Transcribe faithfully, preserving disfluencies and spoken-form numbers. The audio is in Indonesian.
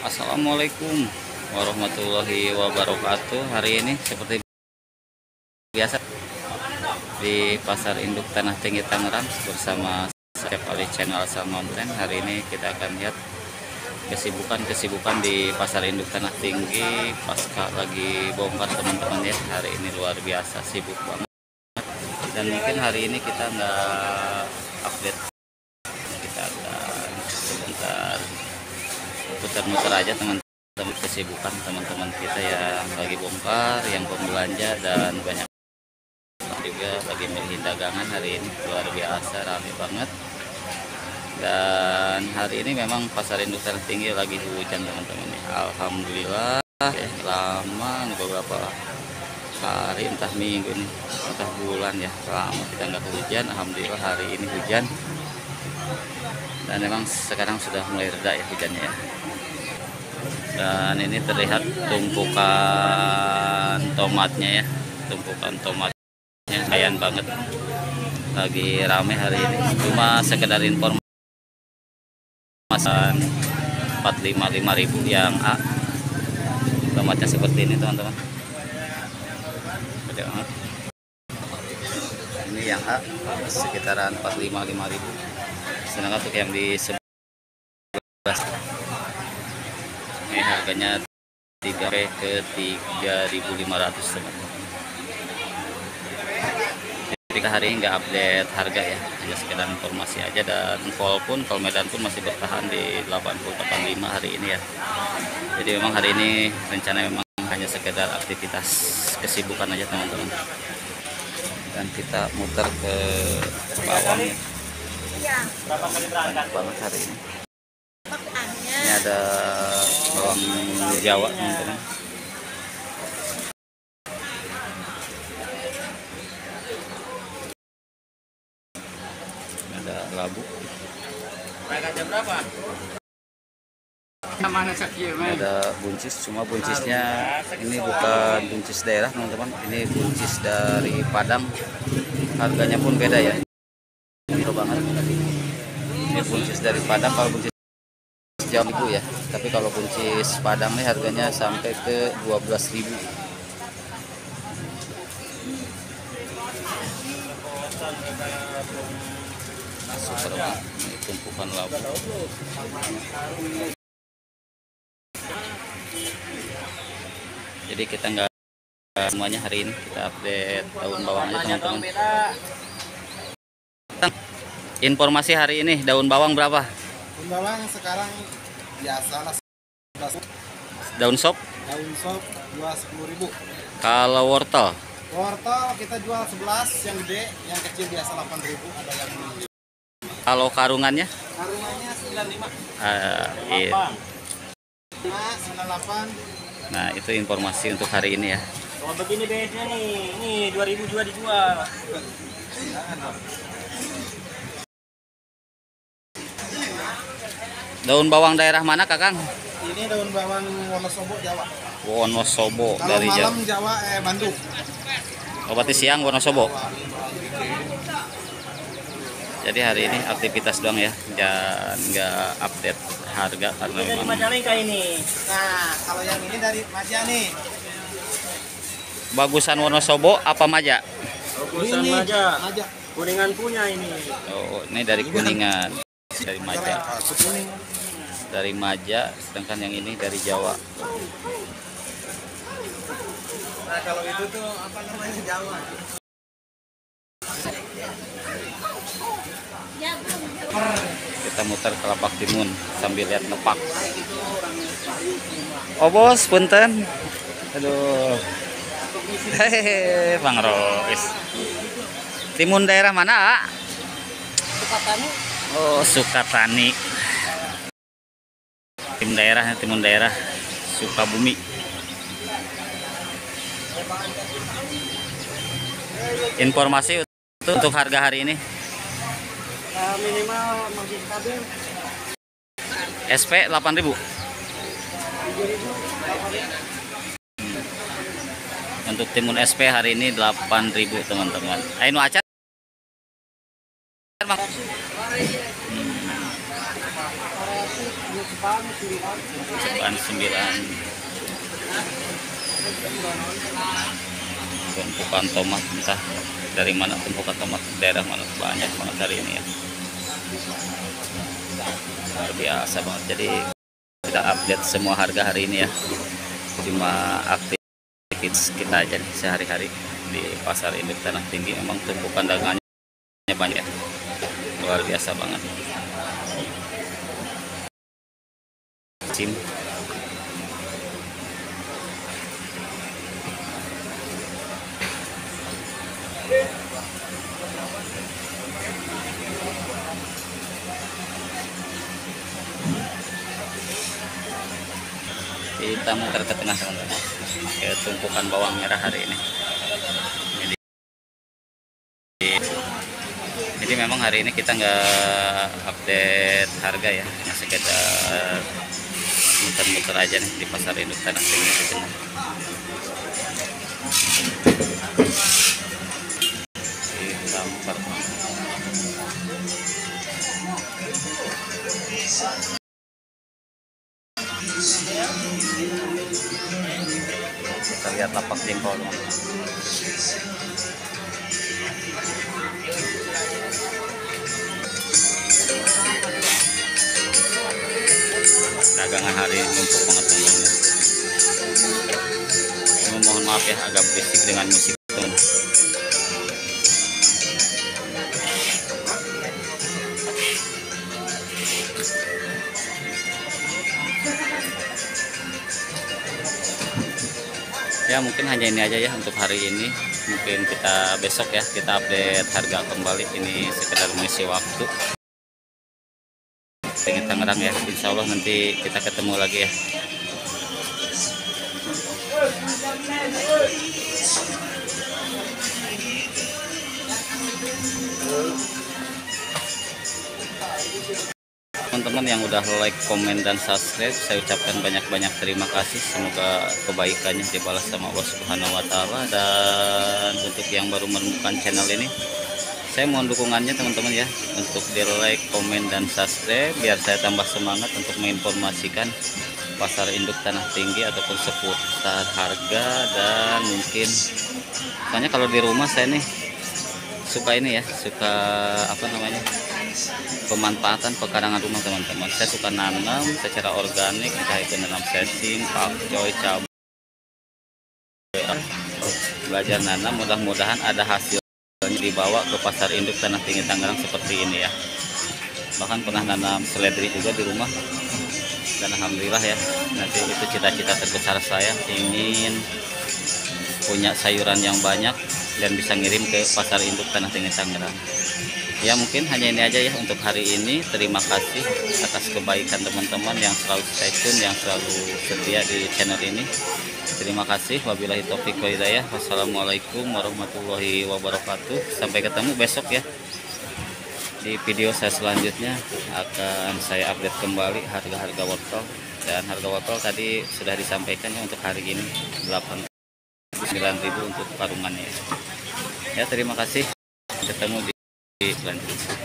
Assalamualaikum warahmatullahi wabarakatuh. Hari ini seperti biasa di Pasar Induk Tanah Tinggi Tangerang bersama Chef Ali Channel Asal Mountain. Hari ini kita akan lihat kesibukan-kesibukan di Pasar Induk Tanah Tinggi pasca lagi bongkar teman-teman ya. Hari ini luar biasa sibuk banget. Dan mungkin hari ini kita nggak update, kita akan sebentar putar-mutar aja teman-teman kesibukan teman-teman kita yang lagi bongkar, yang pembelanja, dan banyak juga lagi milih dagangan. Hari ini luar biasa ramai banget. Dan hari ini memang Pasar Induk Tanah Tinggi lagi hujan teman-teman ya. Alhamdulillah ya, lama beberapa hari, entah minggu ini, entah bulan ya, lama kita nggak hujan. Alhamdulillah hari ini hujan. Dan memang sekarang sudah mulai reda ya hujannya ya. Dan ini terlihat tumpukan tomatnya ya, tumpukan tomatnya lumayan banget, lagi rame hari ini. Cuma sekedar informasi, empat ratus lima puluh lima ribu yang A, tomatnya seperti ini teman-teman. Ini yang A sekitaran empat ratus lima puluh lima ribu, sedangkan untuk yang di sebelah ini harganya tiga ke tiga ribu lima ratus teman-teman. Jadi hari ini nggak update harga ya, hanya sekedar informasi aja. Dan vol pun, vol Medan pun masih bertahan di delapan puluh delapan puluh lima hari ini ya. Jadi memang hari ini rencana memang hanya sekedar aktivitas kesibukan aja teman-teman. Dan kita muter ke bawah ya. Banyak banget hari ini. Ini ada bawang Jawa teman-teman. Ada labu. Ada buncis, cuma buncisnya ini bukan buncis daerah teman-teman. Ini buncis dari Padang. Harganya pun beda ya. Murah banget. Ini buncis dari Padang. Kalau buncis Jawa ribu ya, tapi kalau buncis Padang nih harganya sampai ke dua belas ribu. Super banget. Ini tumpukan labu. Jadi kita nggak semuanya hari ini, kita update daun bawang aja teman-teman. Informasi hari ini daun bawang berapa? Daun bawang sekarang biasa lah, daun sop? Daun sop dua sepuluh ribu. Kalau wortel? Wortel kita jual sebelas, yang gede, yang kecil biasa delapan ribu, ada yang ini. Kalau karungannya? Karungannya sembilan puluh lima. Uh, iya. Nah, sembilan puluh delapan. Nah, itu informasi untuk hari ini ya. Kalau begini biasanya nih, ini dua ribu juga dijual. Daun bawang daerah mana Kakang? Ini daun bawang Wonosobo, Jawa. Wonosobo. Kalau Dari malam Jawa. Jawa, eh Bandung. Oh, berarti siang Wonosobo. Jadi hari ini aktivitas doang ya, dan nggak update harga karena Ini dari memang Majalengka ini. Nah, kalau yang ini dari Maja nih. bagusan Wonosobo apa Maja? Bagusan Ini Maja. Maja. Kuningan punya ini. Oh, ini dari Kuningan, dari Maja. Kuning. Dari Maja, sedangkan yang ini dari Jawa. Nah, kalau itu tuh apa namanya, Jawa. Kita muter ke Lapak Timun sambil lihat nepak. Oh bos, punten. Aduh. Hehehe, Bang Rois. Timun daerah mana, A? Sukatani. Oh, Sukatani. Tim daerah, timun daerah Sukabumi. Informasi untuk harga hari ini. Uh, minimal masih stabil S P delapan ribu. tujuh ribu. Untuk timun S P hari ini delapan ribu teman-teman. Ayo acar. Hmm. Ceban sembilan. Tumpukan tomat entah dari mana, tumpukan tomat daerah mana, banyak banget hari ini ya, luar biasa banget. Jadi kita update semua harga hari ini ya, cuma aktivitas kita aja nih sehari-hari di pasar induk Tanah Tinggi. Memang tumpukan dagangannya banyak, luar biasa banget. Sim kita muter ke tengah teman-teman, kayak tumpukan bawang merah hari ini. Jadi, jadi memang hari ini kita nggak update harga ya, hanya sekedar muter-muter aja nih di pasar induk Tanah Tinggi di tengah. Kita muter. Kita lihat lapak jengkol. Dagangan hari ini numpuk banget teman-teman. Mohon maaf ya agak berisik dengan musik teman. Ya mungkin hanya ini aja ya untuk hari ini. Mungkin kita besok ya kita update harga kembali. Ini sekedar mengisi waktu di Tangerang ya. Insya Allah nanti kita ketemu lagi ya. Teman-teman yang udah like, komen, dan subscribe, saya ucapkan banyak-banyak terima kasih. Semoga kebaikannya dibalas sama Allah Subhanahu wa Ta'ala. Dan untuk yang baru menemukan channel ini, saya mohon dukungannya teman-teman ya, untuk di like, komen, dan subscribe biar saya tambah semangat untuk menginformasikan pasar induk Tanah Tinggi ataupun seputar harga. Dan mungkin soalnya kalau di rumah saya nih suka ini ya, suka apa namanya, pemanfaatan pekarangan rumah teman-teman. Saya suka nanam secara organik, entah itu nanam sesim, pakcoy, cabai. Belajar nanam, mudah-mudahan ada hasil dibawa ke pasar induk Tanah Tinggi Tangerang seperti ini ya. Bahkan pernah nanam seledri juga di rumah, dan alhamdulillah ya, nanti itu cita-cita terbesar saya, ingin punya sayuran yang banyak dan bisa ngirim ke pasar induk Tanah Tinggi Tangerang. Ya mungkin hanya ini aja ya untuk hari ini. Terima kasih atas kebaikan teman-teman yang selalu stay tune, yang selalu setia di channel ini. Terima kasih. Wabillahi taufiq wal hidayah. Wassalamualaikum warahmatullahi wabarakatuh. Sampai ketemu besok ya. Di video saya selanjutnya akan saya update kembali harga-harga wortel. Dan harga wortel tadi sudah disampaikan ya untuk hari ini delapan puluh sembilan ribu untuk parungannya. Ya terima kasih. Ketemu di selanjutnya.